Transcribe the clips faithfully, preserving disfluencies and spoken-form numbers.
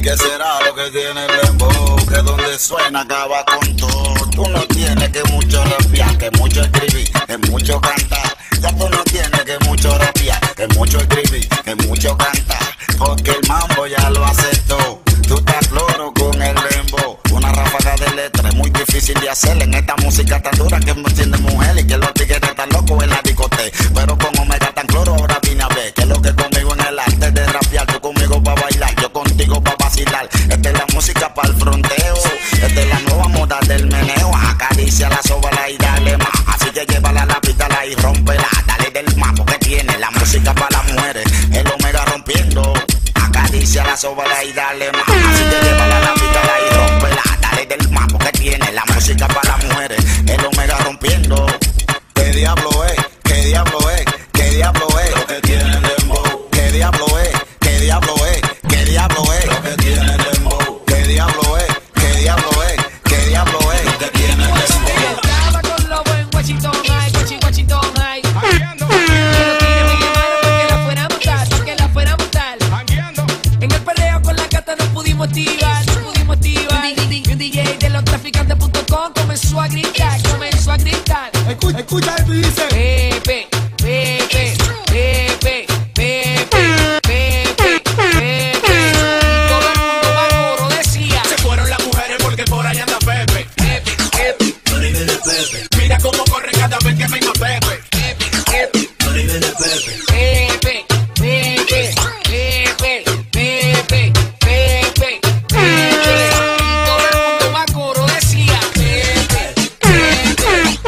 ¿Qué será lo que tiene el dembow? Que donde suena acaba con todo. Tú no tienes que mucho rapear, que mucho escribir, que mucho cantar. Ya tú no tienes que mucho rapear, que mucho escribir, que mucho cantar. Porque el mambo ya lo aceptó. Tú estás cloro con el dembow. Una ráfaga de letra es muy difícil de hacer en esta música tan dura que me entiende mujer y que los tigres están locos en la discoteca. Pero como Omega tan cloro ahora vine a ver que es lo que conmigo en el arte de rapear. Tú conmigo para bailar, yo contigo para vacilar. Esta es la música para el fronteo. Esta es la nueva moda del meneo. Acaricia la sóbala y dale más. Así que llévala a la pítala y rómpela. Dale del mambo que tiene la música para las mujeres. El Omega rompiendo. Acaricia la sóbala y dale más. Así que llévala a la pítala y rómpela. Dale del mambo que tiene la música para las mujeres. El Omega rompiendo. ¿Qué diablo es? ¿Qué diablo es? ¿Qué diablo es? Lo que tiene el dembow. ¿Qué diablo es? ¿Qué diablo es? ¿Qué diablo es? Lo que tiene el dembow. ¿Qué diablo es? ¿Qué diablo es? ¿Qué diablo es? Lo que tiene el dembow. Estaba con lobo en Washington High, Washington, Washington High. Pero quiere me llamaron porque la fuera a montar, porque la fuera a montar. En el perreo con la gata nos pudimos tirar, nos pudimos tirar. Y un D J de los traficantes punto com comenzó a gritar, comenzó a gritar. Escucha, escucha esto y dice Pepe, Pepe, Pepe, Pepe, Pepe, Pepe. Y todo el mundo va coro decía. Se fueron las mujeres porque por allá anda Pepe. Pepe, Pepe, Pepe. Mira cómo corre cada vez que venga Pepe. Pepe, Pepe, Pepe. Pepe, Pepe, Pepe, Pepe, Pepe, Pepe. Y todo el mundo va coro decía. Pepe, Pepe,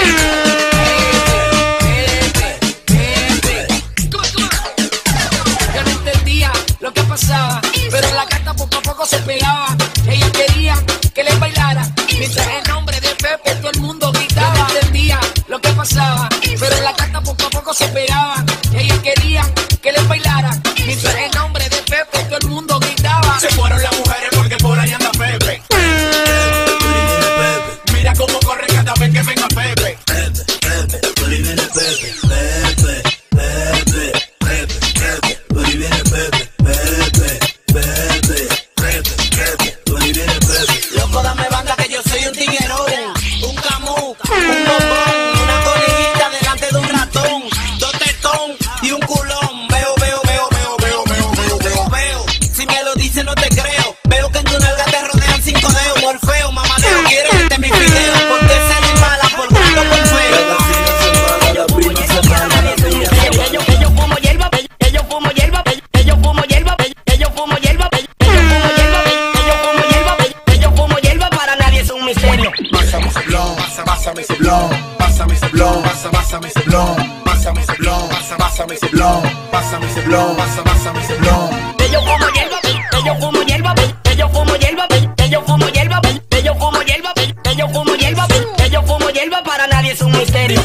Pepe, Pepe. Yo no entendía lo que pasaba, pero la gata poco a poco se pegaba. Ella quería que le bailara, mientras en nombre de Pepe todo el mundo gritaba. Yo no entendía lo que pasaba, pero la gata poco a poco se pegaba. Ella quería que le bailara, mientras en nombre de Pepe todo el mundo gritaba. Se fueron las mujeres porque por allá anda Pepe. Mira cómo corre cada vez que venga Pepe. Loco, dame banda que yo soy un tiguerón, un camú, un bombón, una conejita delante de un ratón, dos tetón y un culón. Veo, veo, veo, veo, veo, veo, veo, veo, veo. Si me lo dices no te creo. Veo que en tu nalga te rodean cinco dedos. Morfeo, mamadeo, quiero verte mis videos. Porque ser mala por gusto, por feo. Que yo fumo hierba, que yo fumo hierba, que yo fumo hierba, que yo fumo hierba, que yo fumo hierba, que yo fumo hierba, que yo fumo hierba, para nadie es un misterio. Pásame ese blon, pasa, pásame ese blon, pásame ese blon, pasa, pásame ese blon, pásame ese blon, pasa, pásame ese blon, pásame ese blon, pasa, pásame ese blon. Que yo fumo hierba, que yo fumo hierba, que yo fumo hierba, que yo fumo hierba, que yo fumo hierba, que yo fumo hierba, que yo fumo hierba, para nadie es un misterio.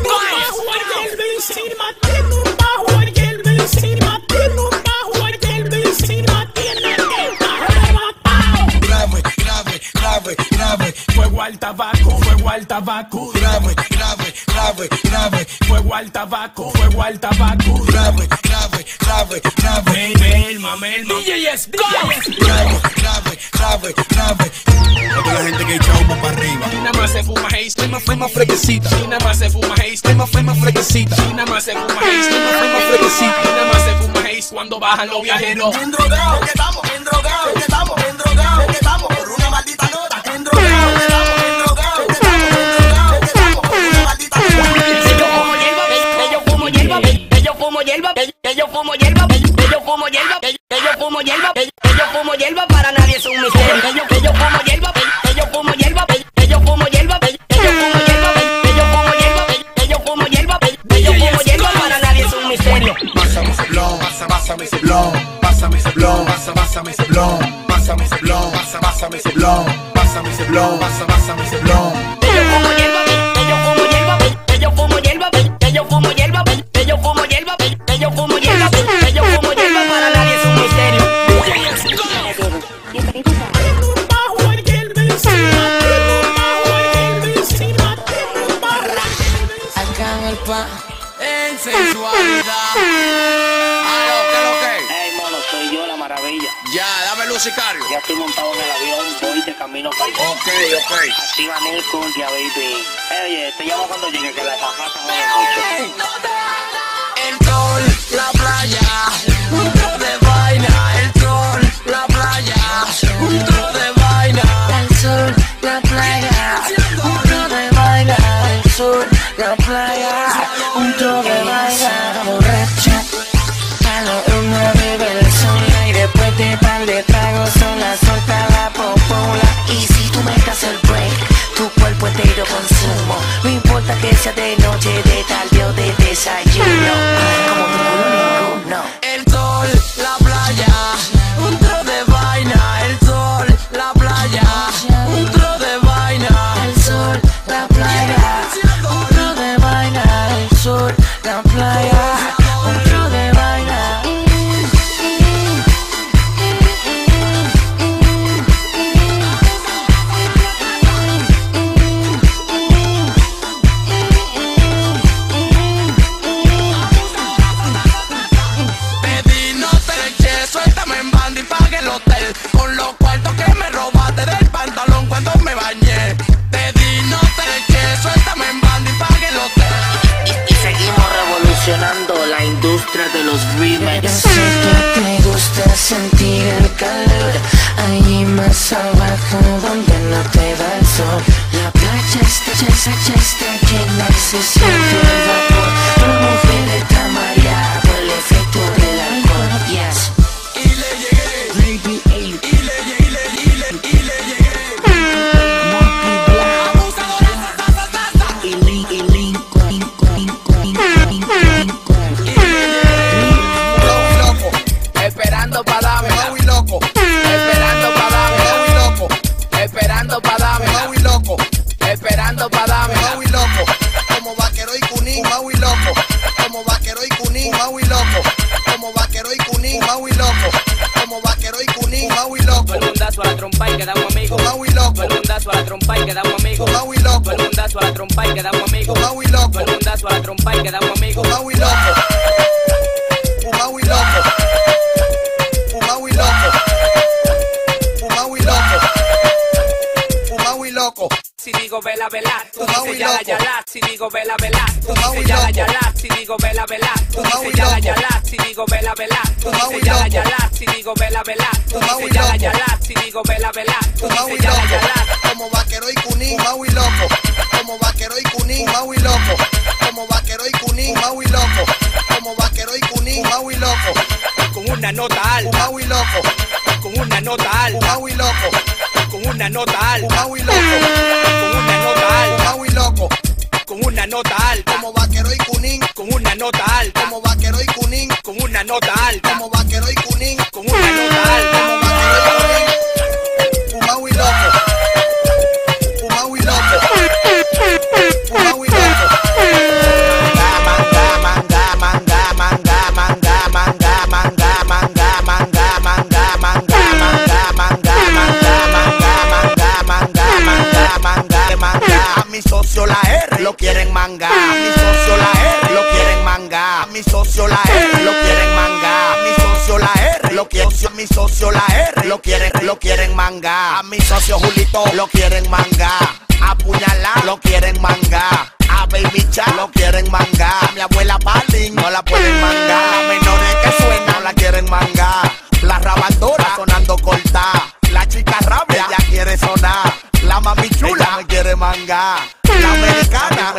Grave, grave, grave, grave, fuego al tabaco, fuego al tabaco. Grave, grave, grave, grave, fuego al tabaco, fuego al tabaco. Grave, grave, grave, grave. Melma, Melma. D J es grave, grave, grave, grave. Toda la gente que echa humo para arriba. Y nada más se fuma haze, flema, flema, fresquecita. Y nada más se fuma haze, flema, flema, fresquecita. Y nada más se fuma haze, flema, flema, fresquecita. Y nada más se fuma haze cuando bajan los viajeros. Bien drogado, que estamos bien drogados, que estamos bien drogados, que estamos por una maldita nota. Bien drogado, que estamos bien drogados, que estamos bien drogados, que estamos por una maldita nota. Que yo fumo hierba, que yo fumo hierba, que yo fumo hierba, que yo fumo hierba, que yo fumo hierba, que yo fumo hierba, que yo fumo hierba, para nadie es un misterio. Que yo que yo fumo hierba, que yo fumo hierba, que yo fumo hierba, que yo fumo hierba, que yo fumo hierba, que yo fumo hierba, que yo fumo hierba, para nadie es un misterio. Pásame ese blon, pasa, pásame ese blon, pásame ese blon, pasa, pásame ese blon, pásame ese blon, pasa, pásame ese blon, pásame ese blon, pasa, pásame ese blon. Que yo fumo hierba, que yo fumo hierba, que yo fumo hierba, que yo fumo hierba, que yo fumo hierba, que yo fumo hierba, que yo fumo hierba, para nadie es un misterio. Acá en el pan, en sensualidad. Aló, ¿qué es lo que? Ey, mono, soy yo la maravilla. Ya, dame luz Saludos, sicario. Ya estoy montado en el avión, voy de camino para allá. Ok, ok. Activa Nelcon, ya baby. Oye, te llamo cuando llegue, que la zafata jode mucho. El sol, la playa, un tro de vaina. El sol, la playa, un tro de vaina. El sol, la playa, un tro de vaina. El sol, la playa, un tro de vaina. Borracha, palo una bebe el sol y después de par de tragos sola suelta la popola. Y si tú me das el break, tu cuerpo entero consumo. No importa que sea de noche, de tarde o de desayuno. Como tu culo ninguno. El sol, la playa, un tro de vaina. El sol, la playa, un tro de vaina. El sol, la playa, un tro de vaina. El sol, la playa, un tro de vaina. Baby, no te eches, suéltame en banda y pague el hotel. Con los cuartos que me robaste del pantalón cuando me bañé. Baby, no te eches, suéltame en banda y pague el hotel. Y, y seguimos revolucionando la industria de los Yo remixes. sé que te gusta sentir el calor, allí más abajo donde no te da el sol. La playa está, ya está, ya está llena y se siente el vapor. La mujer está mareada por el efecto del alcohol. Yes. Y le llegué, baby, ey. Y le llegué, y le, y le, y le llegué. Monkey Black, abusadora, sa, sa, sa, sa. Y Lin, y Lincoln, Lincoln, Lincoln, Lincoln, Lincoln. Y le llegué. Maui loco, esperando pa' darme. Maui loco, esperando pa' darme. Maui loco, esperando pa' darme. Maui loco, esperando pa' darme. Maui loco, como vaquero y cunín. Maui loco, como vaquero y cunín. Maui loco, como vaquero y cunín. Maui loco, como vaquero y cunín. Maui loco. Todo el mundazo a la trompa y queda un amigo. Maui loco, Todo el mundazo a la trompa y queda un amigo. Maui loco, Todo el mundazo a la trompa y queda un amigo. Maui loco, Todo el mundazo a la trompa y queda un amigo. Maui loco, Maui loco, Maui loco, Maui loco, Maui loco. Si digo vela, vela, tú Maui dices yala, loco. yala. Si digo vela, vela, tú Maui dices yala, loco. yala. Si digo vela, vela, tú Maui dices yala, loco. yala. Si digo vela, vela, tú Maui dices yala, loco. yala. Si digo vela, vela, tú Maui dices yala, loco. yala. Si digo vela, vela, tú Maui dices yala, loco, yala. como vaquero y cunín. Maui loco, como vaquero y cunín. Maui loco, como vaquero y cunín. Maui loco, como vaquero y cunín. Maui loco, Con una nota alta, Maui loco, con una nota alta, Maui loco, con una nota alta, Maui loco, con una nota alta, Maui loco, con una nota alta, como vaquero y cunín. con una nota alta, Como vaquero y cunín. con una nota alta, Como vaquero y cunín. con una nota alta. Como vaquero y cunín. Maui loco, Maui loco, Maui loco. A mi socio la R lo quieren mangar. A mi socio la R lo quieren mangar. A mi socio la R lo quieren mangar. A mi socio la R lo quieren. A mi socio la R lo quieren, lo quieren mangar. A mi socio Julito lo quieren mangar. Apuñalar lo quieren mangar. A Baby Cha lo quieren mangar. A mi abuela Palin no la pueden mangar. Las menores que suenan la quieren mangar. La rabandora sonando corta. La chica rabia ya quiere sonar. La mami chula me quiere mangar. La americana